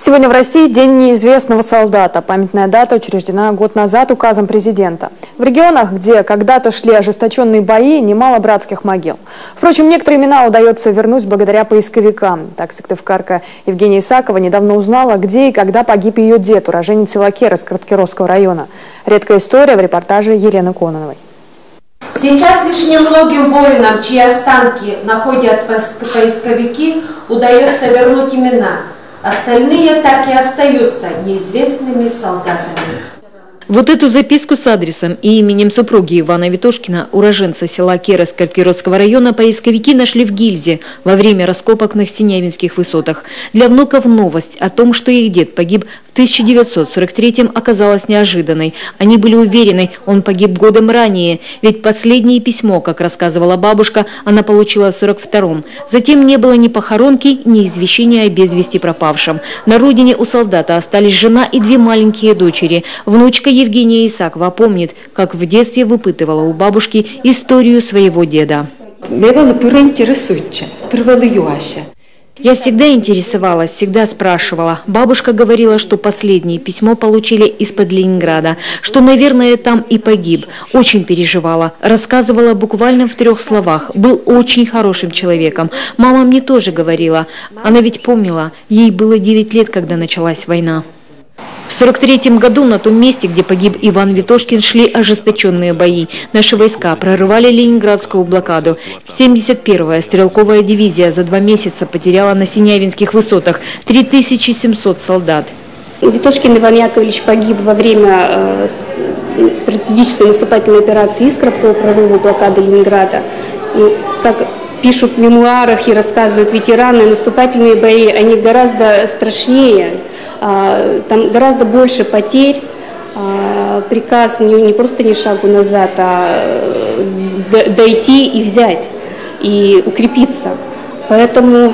Сегодня в России День неизвестного солдата. Памятная дата учреждена год назад указом президента. В регионах, где когда-то шли ожесточенные бои, немало братских могил. Впрочем, некоторые имена удается вернуть благодаря поисковикам. Так, сыктывкарка Евгения Исакова недавно узнала, где и когда погиб ее дед, уроженец села Керес Краткеровского района. Редкая история в репортаже Елены Кононовой. Сейчас лишь немногим воинам, чьи останки находят поисковики, удается вернуть имена. Остальные так и остаются неизвестными солдатами. Вот эту записку с адресом и именем супруги Ивана Витошкина, уроженца села Керес Краткеровского района, поисковики нашли в гильзе во время раскопок на Синявинских высотах. Для внуков новость о том, что их дед погиб в 1943-м, оказалась неожиданной. Они были уверены, он погиб годом ранее, ведь последнее письмо, как рассказывала бабушка, она получила в 1942-м. Затем не было ни похоронки, ни извещения о без вести пропавшем. На родине у солдата остались жена и две маленькие дочери. Внучка Евгения Исакова помнит, как в детстве выпытывала у бабушки историю своего деда. Я всегда интересовалась, всегда спрашивала. Бабушка говорила, что последнее письмо получили из-под Ленинграда, что, наверное, там и погиб. Очень переживала. Рассказывала буквально в 3 словах. Был очень хорошим человеком. Мама мне тоже говорила. Она ведь помнила, ей было 9 лет, когда началась война. В 1943 году на том месте, где погиб Иван Витошкин, шли ожесточенные бои. Наши войска прорывали Ленинградскую блокаду. 71-я стрелковая дивизия за 2 месяца потеряла на Синявинских высотах 3700 солдат. Витошкин Иван Яковлевич погиб во время стратегической наступательной операции «Искра» по прорыву блокады Ленинграда. И, как пишут в мемуарах и рассказывают ветераны, наступательные бои, они гораздо страшнее. Там гораздо больше потерь. Приказ не просто ни шагу назад, а дойти и взять, и укрепиться. Поэтому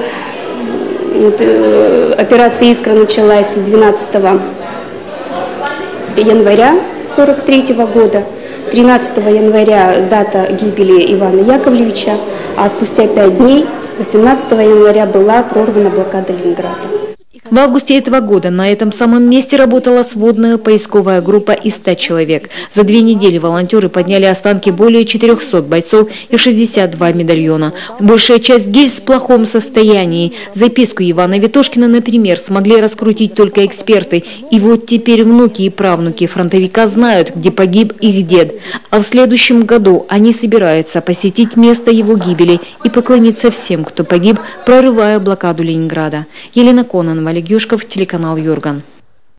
операция «Искра» началась 12 января 1943 года. 13 января дата гибели Ивана Яковлевича, а спустя 5 дней, 18 января, была прорвана блокада Ленинграда. В августе этого года на этом самом месте работала сводная поисковая группа из 100 человек. За 2 недели волонтеры подняли останки более 400 бойцов и 62 медальона. Большая часть гильз в плохом состоянии. Записку Ивана Витошкина, например, смогли раскрутить только эксперты. И вот теперь внуки и правнуки фронтовика знают, где погиб их дед. А в следующем году они собираются посетить место его гибели и поклониться всем, кто погиб, прорывая блокаду Ленинграда. Елена Кононова, Олег Юшков, телеканал Юрган.